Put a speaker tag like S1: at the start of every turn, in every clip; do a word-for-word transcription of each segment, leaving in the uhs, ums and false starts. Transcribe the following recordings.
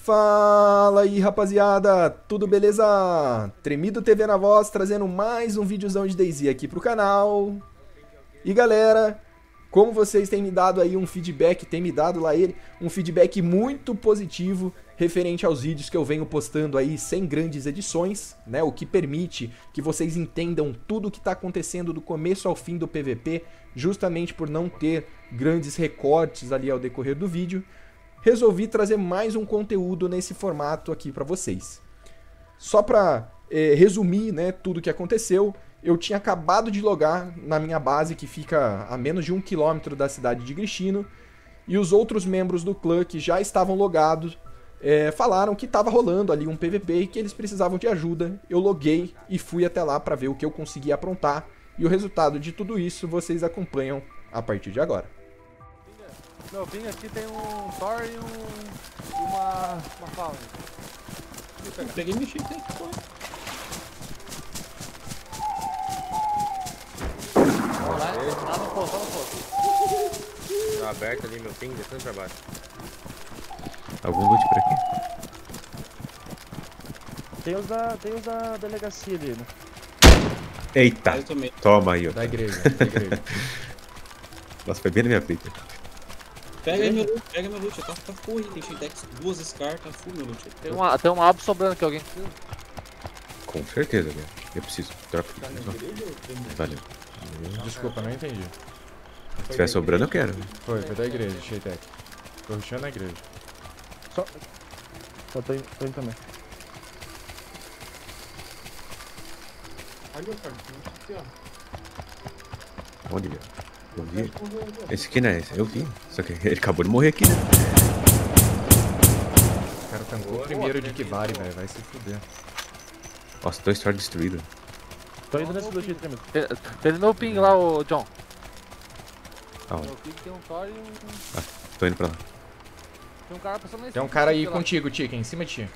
S1: Fala aí, rapaziada, tudo beleza? Tremido T V na voz, trazendo mais um videozão de DayZ aqui pro canal. E galera, como vocês têm me dado aí um feedback, tem me dado lá ele, um feedback muito positivo referente aos vídeos que eu venho postando aí sem grandes edições, né? O que permite que vocês entendam tudo o que está acontecendo do começo ao fim do P V P, justamente por não ter grandes recortes ali ao decorrer do vídeo. Resolvi trazer mais um conteúdo nesse formato aqui para vocês. Só para eh, resumir, né, tudo o que aconteceu, eu tinha acabado de logar na minha base, que fica a menos de um quilômetro da cidade de Grishino, e os outros membros do clã que já estavam logados eh, falaram que estava rolando ali um P V P e que eles precisavam de ajuda. Eu loguei e fui até lá para ver o que eu conseguia aprontar, e o resultado de tudo isso vocês acompanham a partir de agora.
S2: Meu ping aqui tem um Thor e um... uma... uma fauna.
S3: Eu peguei e mexi aqui, foi.
S2: Vamos lá, tá no posto, tá no posto.
S3: Tá aberto ali meu ping, descendo pra baixo.
S4: Algum loot por aqui?
S5: Tem os da, tem os da delegacia ali, né?
S4: Eita!
S3: Eu também.
S4: Toma aí, ó.
S1: Da igreja, da igreja.
S4: Nossa, foi bem na minha frente.
S3: Pega aí meu loot, pega meu loot, tá, tá full aí, tem Shintex, duas Scar, tá full meu loot.
S2: Tem uma, tem uma abo sobrando que alguém precisa.
S4: Com certeza, velho. Eu preciso. Dropa. Valeu.
S1: Desculpa, não entendi.
S4: Se tiver sobrando, eu quero.
S1: Foi, foi da igreja, Sheitec. Tô rushando a igreja.
S5: Só. Só tô indo, tô indo também.
S4: Onde, velho? Eu vi. Esse aqui não é esse. Eu vi. Só que ele acabou de morrer aqui, né?
S1: O cara tancou o primeiro de Kibari, velho. Vai se fuder.
S4: Nossa, dois Thor destruídos.
S5: Tô indo nesse loot aí, tremido.
S2: Tem, tem no ping lá, ô John.
S4: Aonde?
S2: No ping tem um Thor e um...
S4: Ah, tô indo pra lá.
S2: Tem um cara passando nesse...
S1: Tem um cara aí contigo, Tika, em cima de ti.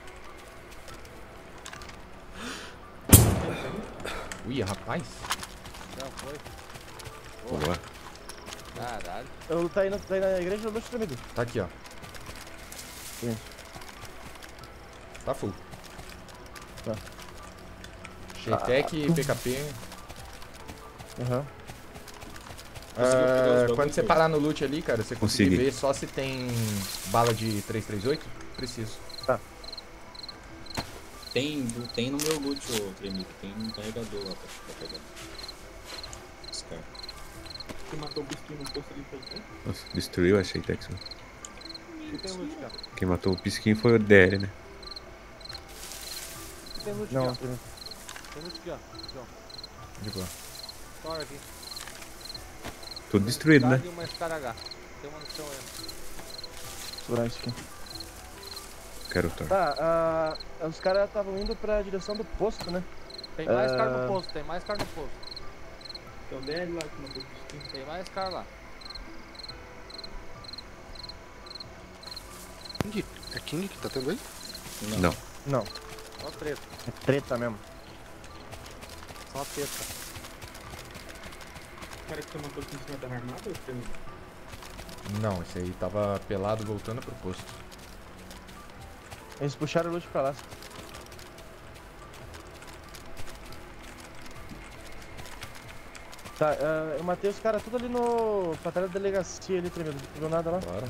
S1: Ui, rapaz.
S2: Já foi.
S4: Boa.
S2: Caralho.
S5: Eu tá indo, tá indo na igreja do loot, tremido.
S1: Tá aqui, ó.
S5: Sim.
S1: Tá full.
S5: Tá.
S1: Sheitec, P K P.
S5: Aham.
S1: Ah, quando você parar no loot ali, cara, você conseguir
S4: Consegui.
S1: ver só se tem bala de três três oito? Preciso.
S3: Tem, tem no meu loot, ô Tremido, tem um carregador lá pra, pra pegar. Scar. Você matou o pisquinho no posto ali, foi o quê?
S4: Nossa, destruiu a Sheitex.
S2: Aqui tem loot, cara.
S4: Quem matou o pisquinho foi o D L, né?
S2: Aqui tem loot
S5: Não,
S2: aqui,
S5: tremido.
S2: ó. Tem loot aqui, ó. John.
S1: De boa.
S2: Thor aqui.
S4: Tudo destruído, né?
S2: E uma Scar H. Tem uma no chão aí.
S5: Segurar isso aqui.
S4: Quero o Thor.
S5: Tá, ah, os caras estavam indo pra direção do posto, né?
S2: Tem mais
S5: Ah.
S2: cara no posto, tem mais cara no posto.
S3: Tem o D L lá que matou o pisquinho.
S2: Tem mais cara lá.
S6: King? É King que tá tendo aí?
S4: Não.
S5: Não,
S2: Só treta.
S5: é treta mesmo.
S2: Só treta.
S3: O cara que você matou aqui em cima da armada, ô Tremido?
S1: Não, esse aí tava pelado voltando pro posto.
S5: Eles puxaram o loot pra lá. Tá, ah, eu matei os caras tudo ali no... pra trás da delegacia ali, tremido. Não viu nada lá?
S1: Bora.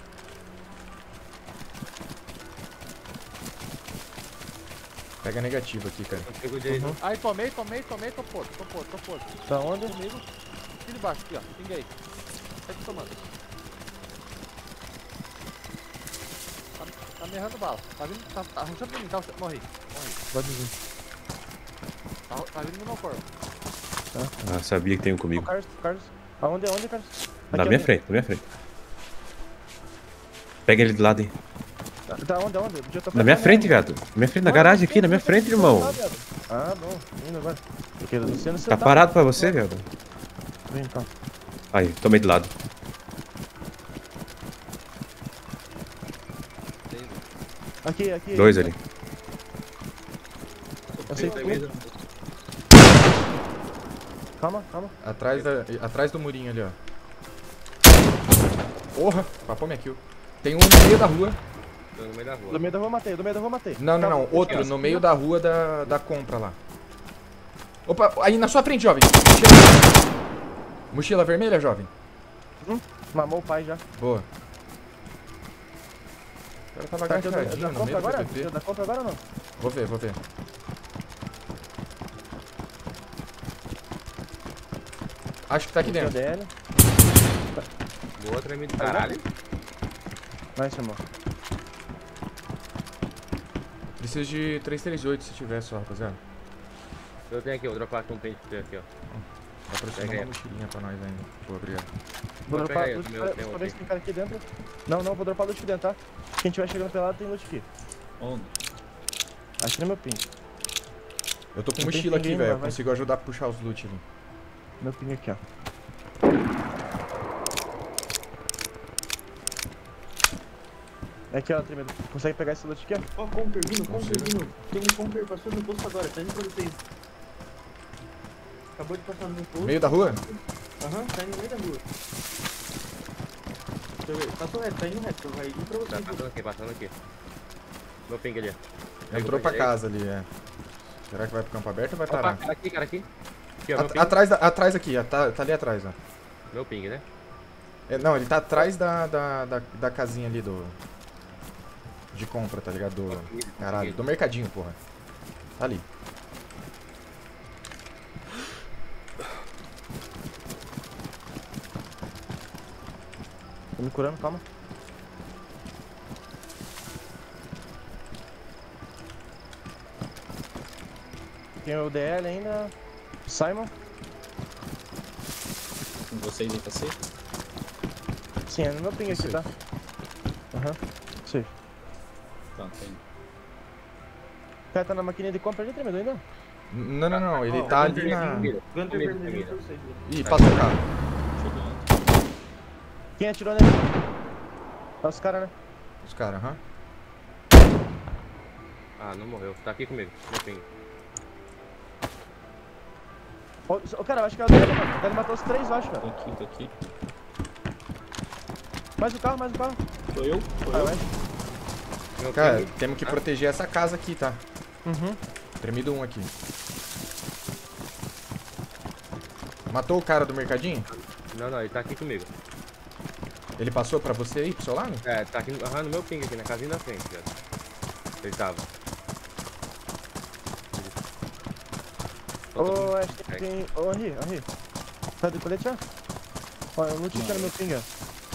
S1: Pega negativo aqui, cara.
S3: Eu pego o direito.
S5: Uhum.
S2: Aí, tomei, tomei, tomei, tô posto, tô posto, tô posto.
S5: Tá onde?
S2: Comigo. Aqui de baixo, aqui, ó. Pinguei. Tá aqui tomando. Tá, tá me errando bala. Tá vindo, tá, tá rushando pra mim, tá rushando. Morri, morri.
S5: Pode vir.
S2: Tá, tá vindo no meu corpo.
S4: Ah, sabia que tem um
S5: Ô,
S4: comigo.
S5: Carlos, Carlos. Aonde, aonde, Carlos?
S4: Na
S5: Aqui,
S4: minha
S5: onde?
S4: frente, na minha frente. Pega ele do lado aí.
S5: Tá, tá onde, aonde? Eu tô
S4: Na minha
S5: passando,
S4: frente,
S5: né?
S4: viado. Na minha frente, na garagem aqui, na minha frente, irmão.
S5: Ah, viado. Ah, bom. Indo agora. Porque você não
S4: Tá parado pra você, viado?
S5: Vem, então.
S4: Aí, tomei de lado.
S5: Aqui, aqui.
S4: Dois ali.
S5: Eu sei que tu... Calma, calma.
S1: Atrás, da, atrás do murinho ali, ó. Porra, papou minha kill. Tem um no meio da rua.
S7: Tô no meio da rua.
S5: Do meio da rua eu matei, do meio da rua eu matei.
S1: Não, não, não.
S5: Calma,
S1: Outro,
S5: aqui, ó.
S1: no meio da rua da, da compra lá. Opa, aí na sua frente, jovem. Mochila, Mochila vermelha, jovem.
S5: Hum, mamou o pai já.
S1: Boa. O cara tava
S5: Tá aqui, eu dou-
S1: agachadinho
S5: da
S1: no meio
S5: compra
S1: do
S5: agora?
S1: P P.
S5: Eu da compra agora ou não?
S1: Vou ver, vou ver. Acho que tá aqui dentro.
S5: D L.
S7: Boa, tremido. Caralho.
S5: Nice, amor.
S1: Preciso de três três oito se tiver só, rapaziada.
S7: Eu tenho aqui, vou dropar aqui um pente pra você aqui, ó.
S1: Dá pra
S7: Pega
S1: uma
S7: aí.
S1: mochilinha pra nós ainda. Boa, obrigado.
S5: Vou
S7: Vou
S5: dropar
S7: pegar aí,
S5: loot
S7: eu
S5: pra,
S7: tenho
S5: pra ver
S7: aqui.
S5: se tem cara aqui dentro. Não, não, vou dropar loot aqui dentro, tá? Quem tiver chegando pelado tem loot aqui.
S3: Onde?
S5: Aqui no meu ping.
S1: Eu tô com
S5: Não tem
S1: mochila aqui,
S5: ninguém,
S1: velho.
S5: vai, vai.
S1: Consigo ajudar a puxar os loot ali.
S5: Meu ping aqui, ó. É aqui, ó, tremido. Consegue pegar esse loot aqui, ó?
S3: Ó, Conquer vindo, Conquer
S1: Consigo.
S3: vindo. Tem um Conquer, passou no posto agora, tá indo pra vocês. Acabou de passar no meu posto.
S1: Meio da rua?
S3: Aham, tá indo no meio da rua. Deixa eu ver, passou reto, tá indo reto, vai indo pra
S7: Tá
S3: vocês.
S7: passando aqui, passando aqui. Meu ping ali, ó.
S1: Entrou pra casa ali, é. Será que vai pro campo aberto ou vai
S7: Opa,
S1: parar?
S7: cara aqui, cara aqui. Aqui, ó, meu
S1: At-
S7: ping.
S1: atrás, da- atrás aqui, ó, tá, tá ali atrás, ó.
S7: Meu ping, né?
S1: É, não, ele tá atrás da, da, da, da casinha ali do... De compra, tá ligado? Do... Caralho, do mercadinho, porra. Tá ali.
S5: Tô me curando, calma. Tem o D L ainda. Simon?
S3: Com vocês aí, tá safe?
S5: Sim, é no meu ping aqui, tá? Aham. Safe.
S3: Tá, tá indo.
S5: O cara tá na maquininha de compra ali, tremido ainda?
S1: N- Não, não, não, ele
S3: Ó,
S1: tá
S3: o
S1: ali
S3: Gunter
S1: na...
S3: vindo, Gunter
S7: Comigo,
S3: vermelho
S7: comigo.
S3: pra vocês.
S1: Ih, passou o carro.
S3: Chegando.
S5: Quem atirou nele? É os caras, né?
S1: Os caras, aham.
S7: Ah, não morreu. Tá aqui comigo. Meu ping.
S5: Ô, ô, cara, eu acho que é o dele, mano. Ele matou os três, eu acho,
S3: Tô
S5: cara.
S3: aqui, tô aqui.
S5: Mais um carro, mais um carro.
S3: Sou eu? Sou
S5: Ah,
S3: eu?
S5: eu acho.
S7: Meu
S1: Cara,
S7: ping.
S1: temos que
S7: Ah.
S1: proteger essa casa aqui, tá?
S5: Uhum.
S1: Tremido um aqui. Matou o cara do mercadinho?
S7: Não, não, ele tá aqui comigo.
S1: Ele passou pra você aí, pro seu lado?
S7: É, tá aqui aham, no meu ping aqui, na casinha da frente, velho. Ele tava.
S5: Ô, acho que tem... Ô, Henri, Henri. Tá de colete já? Olha, eu não tinha no meu ping, ó.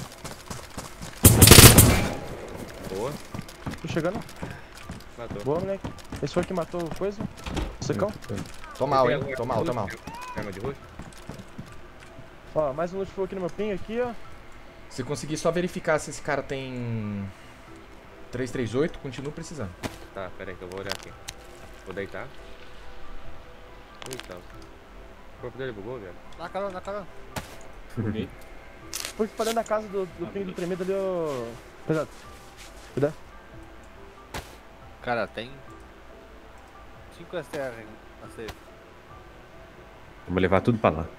S7: Boa.
S5: Tô chegando.
S7: Matou.
S5: Boa, moleque. Esse foi que matou o coisa? O secão?
S1: Tô mal, hein?
S7: Tem
S1: Tô mal, tô mal.
S7: Arma de roxo?
S5: Ó, mais um loot full aqui no meu ping, aqui, ó.
S1: Se conseguir só verificar se esse cara tem... três três oito, continuo precisando.
S7: Tá, pera aí que eu vou olhar aqui. Vou deitar. Eita. O corpo dele bugou, velho.
S2: Na carona, na carona.
S3: Buguei.
S5: Foi pra dentro da casa do, do ping do tremido ali, ô... Pesado. Cuidado.
S2: Cara, tem cinco S T R na safe.
S4: Vamos levar tudo pra lá.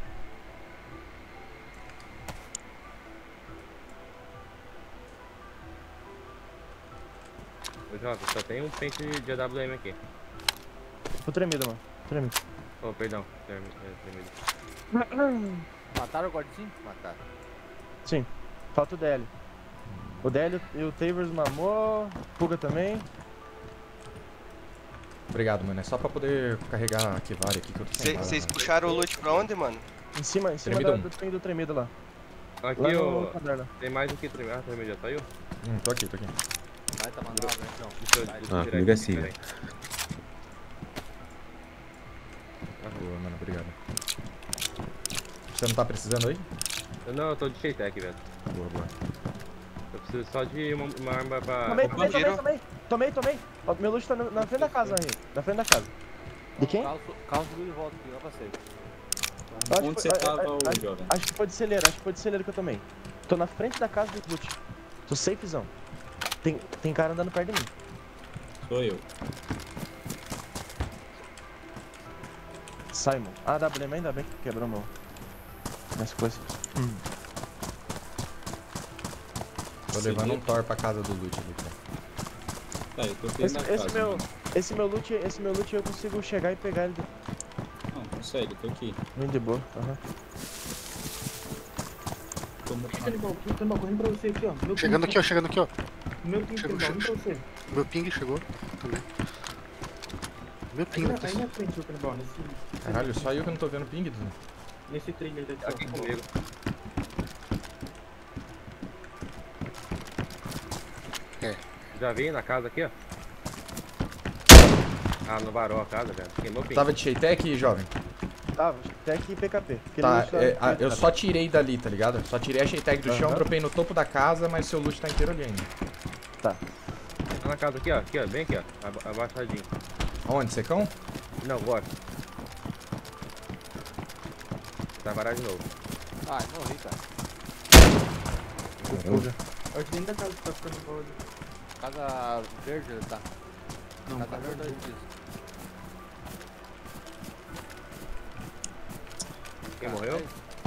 S7: Ô, jovem, só tem um pente de A W M aqui.
S5: Tô tremido, mano. Tremido.
S7: Oh, perdão. Trem- é, tremido.
S2: Mataram o guardinho? Mataram.
S5: Sim. Falta o D L. O D L e o Tavers mamou. Puga também.
S1: Obrigado, mano. É só pra poder carregar a Kivari aqui que eu tô sem bala,
S8: Vocês
S1: mano.
S8: puxaram o loot pra onde, mano?
S5: Em cima, em cima
S1: Tremido
S5: da,
S1: um.
S5: do ping do tremido lá.
S7: Aqui,
S5: Lá
S7: ó.
S5: no caderno.
S7: Tem mais um que tremido. Ah, tremido já saiu?
S1: Hum, tô aqui, tô aqui.
S2: Vai, tá mandando uma então.
S7: Deixa eu, deixa eu
S4: Ah,
S7: tirar
S4: comigo é
S7: aqui,
S4: assim,
S7: pera aí.
S1: Boa, mano. Obrigado. Você não tá precisando aí?
S7: Eu Não, eu tô de Sheitec, velho.
S1: Boa, boa.
S7: Eu preciso só de uma, uma arma pra...
S5: Tomei,
S7: pra-
S5: tomei, tomei,
S8: tiro.
S5: tomei. Tomei, tomei. Ó, meu loot tá no- na frente da casa, aí. Na frente da casa. De quem?
S2: Carro, carro subiu de volta aqui, ó pra safe.
S5: Eu acho
S3: Onde
S5: que
S3: você
S5: foi-
S3: tava,
S5: a- a-
S3: ô
S5: acho-
S3: jovem?
S5: Acho que foi de celeiro, acho que foi de celeiro que eu tomei. Tô na frente da casa do loot. Tô safezão. Tem, tem cara andando perto de mim.
S3: Sou eu.
S5: Simon. Ah, W M, ainda bem que quebrou meu... minhas coisas.
S1: Tô levando um Thor pra casa do loot ali, cara.
S3: Tá, eu tô dentro
S5: Esse,
S3: da
S5: esse
S3: casa.
S5: meu,
S3: mano.
S5: esse meu loot, esse meu loot eu consigo chegar e pegar ele
S3: Não, consegue, eu tô aqui.
S5: muito de boa. Aham.
S3: Tô mo-
S8: Canibal, canibal, correndo pra você aqui, ó. Meu
S6: Chegando aqui, ó, chegando aqui, ó.
S8: Meu ping,
S6: Chegou,
S8: canibal,
S6: chegou,
S8: vem pra você.
S6: Meu ping chegou também. Meu
S8: Aí
S6: ping
S8: na,
S6: tá
S8: aí na frente, ô canibal, nesse,
S1: Caralho, só eu que não tô vendo ping, Dudu.
S8: nesse trailer daqui,
S7: Tá
S8: ó.
S7: aqui
S8: canibal.
S7: comigo.
S6: É.
S7: Já vim na casa aqui, ó. Ah, não varou a casa, velho. Queimou o ping.
S1: Tava de Sheitec, jovem?
S5: Tá, até aqui P K P. Aquele
S1: Tá,
S5: loot lá-
S1: é, a- eu só tirei dali, tá ligado? Só tirei a Sheitec do chão,
S5: Aham.
S1: dropei no topo da casa, mas seu loot tá inteiro ali ainda.
S7: Tá na casa aqui, ó. Aqui, ó. Bem aqui, ó. Aba- Abaixadinho.
S1: Aonde, secão?
S7: Não, bora. Vai varar de novo.
S2: Ai, morri, cara.
S8: Olha dentro da casa que tá ficando embora.
S2: Casa verde, ele tá.
S8: Não,
S2: Casa
S8: tá
S2: verde,
S8: verde.
S2: isso.
S7: Quem morreu?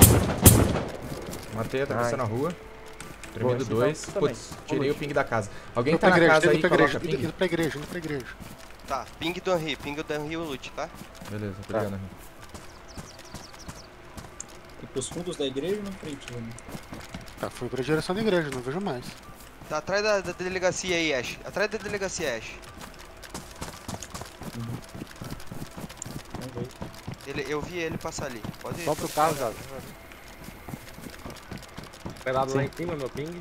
S1: Matei, tá
S5: Ai.
S1: você na rua. Tremido
S5: esse
S1: dois.
S5: então,
S1: Putz,
S5: também.
S1: tirei o ping da casa. Alguém
S6: Indo
S1: tá
S6: pra
S1: na
S6: igreja,
S1: casa
S6: indo
S1: aí,
S6: pra
S1: coloca
S6: igreja, indo,
S1: ping?
S6: indo pra igreja, indo pra igreja.
S9: Tá, ping do Henry, ping do Henry o loot, tá?
S1: Beleza, obrigado, Henrique.
S3: E pros fundos da igreja ou na frente, mano?
S6: Tá, foi pra direção da igreja, não vejo mais.
S9: Tá atrás da, da delegacia aí, Ash. Atrás da delegacia, Ash.
S3: Vamos ver.
S9: Ele, eu vi ele passar ali. Pode ir.
S2: Só pro carro, já.
S7: Pelado lá em cima, meu ping.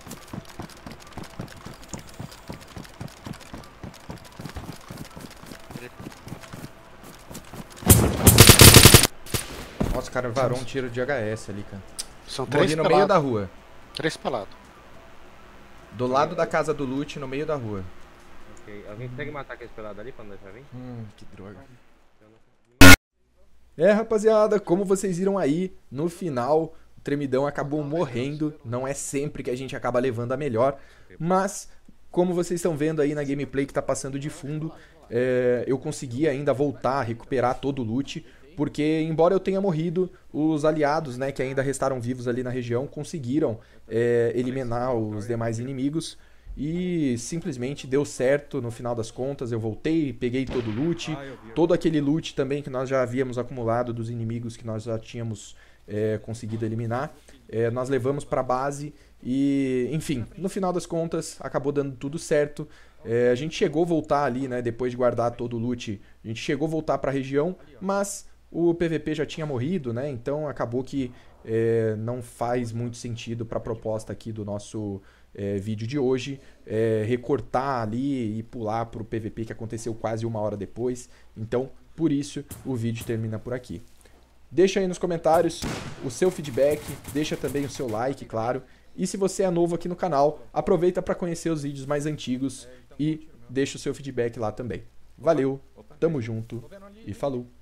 S1: Nossa, o cara varou um tiro de H S ali, cara.
S6: São
S1: Morri
S6: três
S1: no meio da
S6: pelados.
S1: rua.
S6: Três pelados.
S1: Do lado da casa do loot, no meio da rua.
S7: Ok. Alguém consegue matar aquele pelado ali pra não deixar vir?
S1: Hum, que droga. É, rapaziada, como vocês viram aí, no final, o Tremidão acabou morrendo. Não é sempre que a gente acaba levando a melhor, mas como vocês estão vendo aí na gameplay que tá passando de fundo, é, eu consegui ainda voltar, recuperar todo o loot, porque embora eu tenha morrido, os aliados, né, que ainda restaram vivos ali na região, conseguiram é, eliminar os demais inimigos. E simplesmente deu certo no final das contas, eu voltei, peguei todo o loot, todo aquele loot também que nós já havíamos acumulado dos inimigos que nós já tínhamos é, conseguido eliminar, é, nós levamos para a base e, enfim, no final das contas acabou dando tudo certo. É, a gente chegou a voltar ali, né, depois de guardar todo o loot, a gente chegou a voltar para a região, mas o P V P já tinha morrido, né, então acabou que é, não faz muito sentido para a proposta aqui do nosso É, vídeo de hoje, é, recortar ali e pular para o P V P que aconteceu quase uma hora depois. Então, por isso, o vídeo termina por aqui. Deixa aí nos comentários o seu feedback, deixa também o seu like, claro. E se você é novo aqui no canal, aproveita para conhecer os vídeos mais antigos e deixa o seu feedback lá também. Valeu, tamo junto e falou!